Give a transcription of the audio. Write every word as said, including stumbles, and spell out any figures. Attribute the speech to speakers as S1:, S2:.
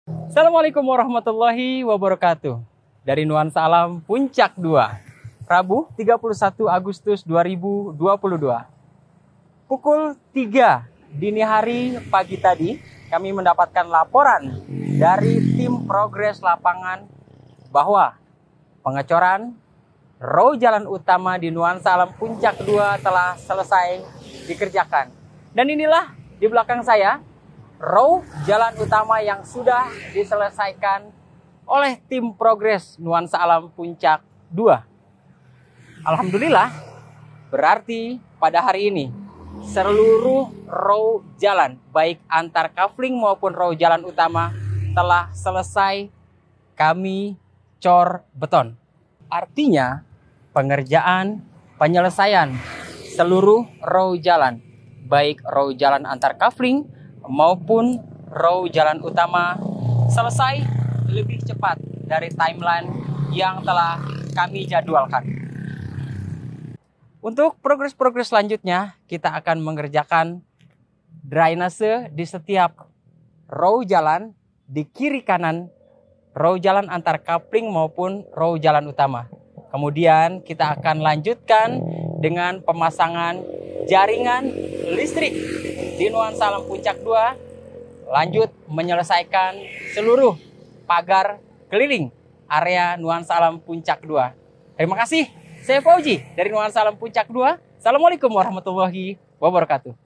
S1: Assalamualaikum warahmatullahi wabarakatuh. Dari Nuansa Alam Puncak dua, Rabu tiga puluh satu Agustus dua ribu dua puluh dua. Pukul tiga dini hari pagi tadi, kami mendapatkan laporan dari tim progres lapangan bahwa pengecoran row jalan utama di Nuansa Alam Puncak dua telah selesai dikerjakan. Dan inilah di belakang saya row jalan utama yang sudah diselesaikan oleh tim progres Nuansa Alam Puncak dua. Alhamdulillah, berarti pada hari ini seluruh row jalan baik antar kafling maupun row jalan utama telah selesai kami cor beton. Artinya pengerjaan penyelesaian seluruh row jalan baik row jalan antar kafling maupun row jalan utama selesai lebih cepat dari timeline yang telah kami jadwalkan. Untuk progres-progres selanjutnya, kita akan mengerjakan drainase di setiap row jalan di kiri kanan row jalan antar coupling maupun row jalan utama. Kemudian kita akan lanjutkan dengan pemasangan jaringan listrik di Nuansa Alam Puncak dua, lanjut menyelesaikan seluruh pagar keliling area Nuansa Alam Puncak dua. Terima kasih, saya Fauji dari Nuansa Alam Puncak dua. Assalamualaikum warahmatullahi wabarakatuh.